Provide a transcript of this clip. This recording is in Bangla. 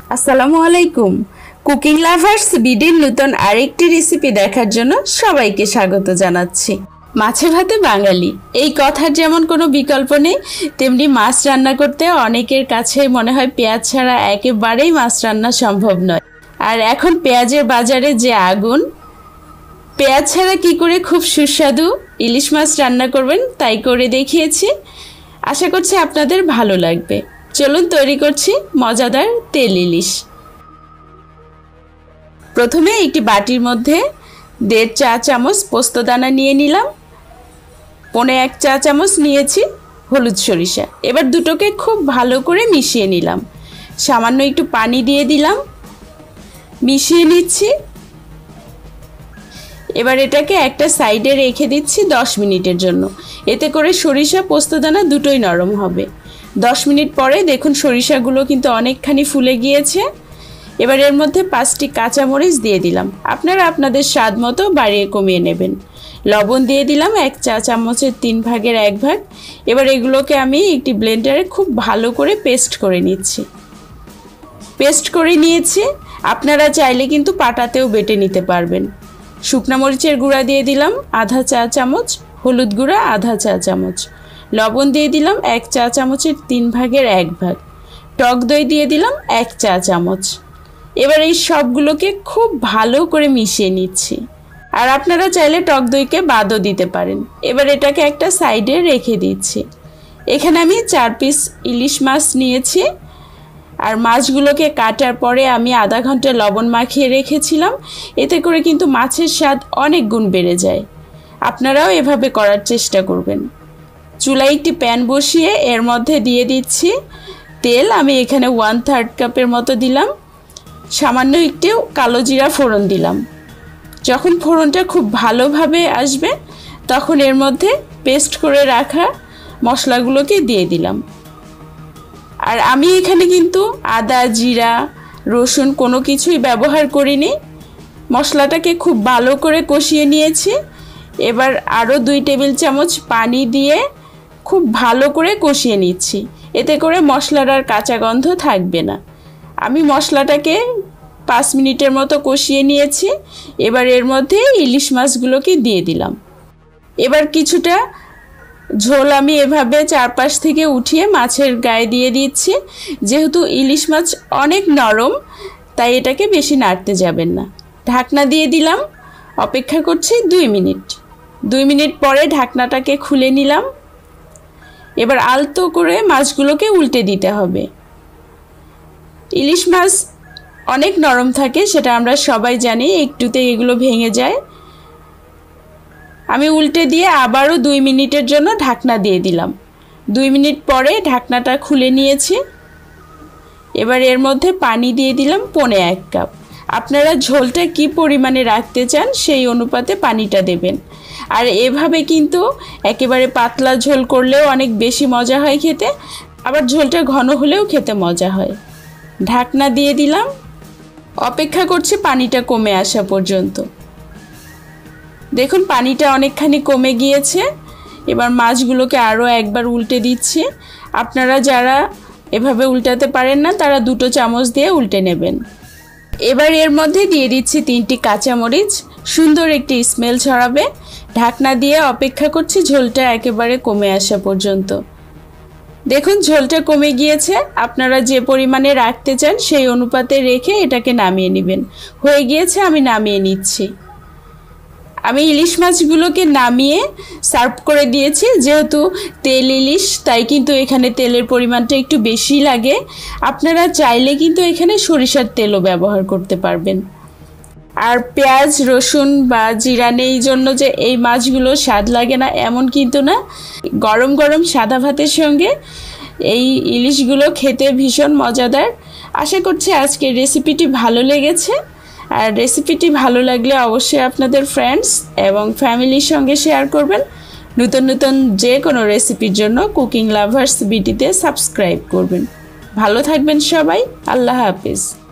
আসসালামু আলাইকুম। কুকিং লাভার্স বিডির নতুন আরেকটি রেসিপি দেখার জন্য সবাইকে স্বাগত জানাচ্ছি। মাছে ভাতে বাঙালি, এই কথার যেমন কোনো বিকল্প নেই, তেমনি মাছ রান্না করতে অনেকের কাছে মনে হয় পেঁয়াজ ছাড়া একেবারেই মাছ রান্না সম্ভব নয়। আর এখন পেঁয়াজের বাজারে যে আগুন, পেঁয়াজ ছাড়া কি করে খুব সুস্বাদু ইলিশ মাছ রান্না করবেন তাই করে দেখিয়েছি। আশা করছি আপনাদের ভালো লাগবে। চলুন তৈরি করছি মজাদার তেল ইলিশ। প্রথমে একটি বাটির মধ্যে 1.5 চা চামচ পোস্তদানা নিয়ে নিলাম, 1.25 চা চামচ নিয়েছি হলুদ সরিষা। এবার দুটোকে খুব ভালো করে মিশিয়ে নিলাম, সামান্য একটু পানি দিয়ে দিলাম, মিশিয়ে নিচ্ছি। এবার এটাকে একটা সাইডে রেখে দিচ্ছি 10 মিনিটের জন্য, এতে করে সরিষা পোস্তদানা দুটোই নরম হবে। 10 মিনিট পরে দেখুন সরিষাগুলো কিন্তু অনেকখানি ফুলে গিয়েছে। এবার এর মধ্যে 5টি কাঁচামরিচ দিয়ে দিলাম, আপনারা আপনাদের স্বাদ মতো বাড়িয়ে কমিয়ে নেবেন। লবণ দিয়ে দিলাম 1 চা চামচের 3 ভাগের 1 ভাগ। এবার এগুলোকে আমি একটি ব্লেন্ডারে খুব ভালো করে পেস্ট করে নিচ্ছি। পেস্ট করে নিয়েছি, আপনারা চাইলে কিন্তু পাটাতেও বেটে নিতে পারবেন। শুকনা মরিচের গুঁড়া দিয়ে দিলাম আধা চা চামচ, হলুদ গুঁড়া আধা চা চামচ, লবণ দিয়ে দিলাম 1 চা চামচের 3 ভাগের 1 ভাগ, টক দই দিয়ে দিলাম 1 চা চামচ। এবার এই সবগুলোকে খুব ভালো করে মিশিয়ে নিচ্ছি। আর আপনারা চাইলে টক দইকে বাদও দিতে পারেন। এবার এটাকে একটা সাইডে রেখে দিচ্ছি। এখানে আমি 4 পিস ইলিশ মাছ নিয়েছি, আর মাছগুলোকে কাটার পরে আমি আধা ঘন্টা লবণ মাখিয়ে রেখেছিলাম। এতে করে কিন্তু মাছের স্বাদ অনেক গুণ বেড়ে যায়। আপনারাও এভাবে করার চেষ্টা করবেন। চুলায় একটি প্যান বসিয়ে এর মধ্যে দিয়ে দিচ্ছি তেল। আমি এখানে 1/3 কাপের মতো দিলাম, সামান্য একটু কালো জিরা ফোড়ন দিলাম। যখন ফোড়নটা খুব ভালোভাবে আসবে তখন এর মধ্যে পেস্ট করে রাখা মশলাগুলোকে দিয়ে দিলাম। আর আমি এখানে কিন্তু আদা, জিরা, রসুন কোনো কিছুই ব্যবহার করিনি। মশলাটাকে খুব ভালো করে কষিয়ে নিয়েছি। এবার আরও 2 টেবিল চামচ পানি দিয়ে খুব ভালো করে কষিয়ে নিচ্ছি, এতে করে মশলার আর কাঁচা গন্ধ থাকবে না। আমি মশলাটাকে 5 মিনিটের মতো কষিয়ে নিয়েছি। এবার এর মধ্যে ইলিশ মাছগুলোকে দিয়ে দিলাম। এবার কিছুটা ঝোল আমি এভাবে চারপাশ থেকে উঠিয়ে মাছের গায়ে দিয়ে দিচ্ছি। যেহেতু ইলিশ মাছ অনেক নরম, তাই এটাকে বেশি নাড়তে যাবেন না। ঢাকনা দিয়ে দিলাম, অপেক্ষা করছি 2 মিনিট। 2 মিনিট পরে ঢাকনাটাকে খুলে নিলাম। এবার আলতো করে মাছগুলোকে উল্টে দিতে হবে। ইলিশ মাছ অনেক নরম থাকে, সেটা আমরা সবাই জানি, একটুতে এগুলো ভেঙে যায়। আমি উল্টে দিয়ে আবারও 2 মিনিটের জন্য ঢাকনা দিয়ে দিলাম। 2 মিনিট পরে ঢাকনাটা খুলে নিয়েছি। এবার এর মধ্যে পানি দিয়ে দিলাম 1.25 কাপ। আপনারা ঝোলটা কি পরিমাণে রাখতে চান সেই অনুপাতে পানিটা দেবেন। আর এভাবে কিন্তু একেবারে পাতলা ঝোল করলেও অনেক বেশি মজা হয় খেতে, আবার ঝোলটা ঘন হলেও খেতে মজা হয়। ঢাকনা দিয়ে দিলাম, অপেক্ষা করছি পানিটা কমে আসা পর্যন্ত। দেখুন পানিটা অনেকখানি কমে গিয়েছে। এবার মাছগুলোকে আরও একবার উল্টে দিচ্ছি। আপনারা যারা এভাবে উল্টাতে পারেন না তারা 2 চামচ দিয়ে উল্টে নেবেন। এবার এর মধ্যে দিয়ে দিচ্ছি 3টি কাঁচামরিচ, সুন্দর একটি স্মেল ছড়াবে। ঢাকনা দিয়ে অপেক্ষা করছি ঝোলটা একেবারে কমে আসা পর্যন্ত। দেখুন ঝোলটা কমে গিয়েছে। আপনারা যে পরিমাণে রাখতে চান সেই অনুপাতে রেখে এটাকে নামিয়ে নেবেন। হয়ে গিয়েছে, আমি নামিয়ে নিচ্ছি। আমি ইলিশ মাছগুলোকে নামিয়ে সার্ভ করে দিয়েছি। যেহেতু তেল ইলিশ, তাই কিন্তু এখানে তেলের পরিমাণটা একটু বেশি লাগে। আপনারা চাইলে কিন্তু এখানে সরিষার তেলও ব্যবহার করতে পারবেন। আর পেঁয়াজ, রসুন বা জিরা নেই জন্য যে এই মাছগুলো স্বাদ লাগে না এমন কিন্তু না। গরম গরম সাদা ভাতের সঙ্গে এই ইলিশগুলো খেতে ভীষণ মজাদার। আশা করছি আজকের রেসিপিটি ভালো লেগেছে। আর রেসিপিটি ভালো লাগলে অবশ্যই আপনাদের ফ্রেন্ডস এবং ফ্যামিলির সঙ্গে শেয়ার করবেন। নতুন নতুন যে কোনো রেসিপির জন্য কুকিং লাভার্স বিডিতে সাবস্ক্রাইব করবেন। ভালো থাকবেন সবাই। আল্লাহ হাফেজ।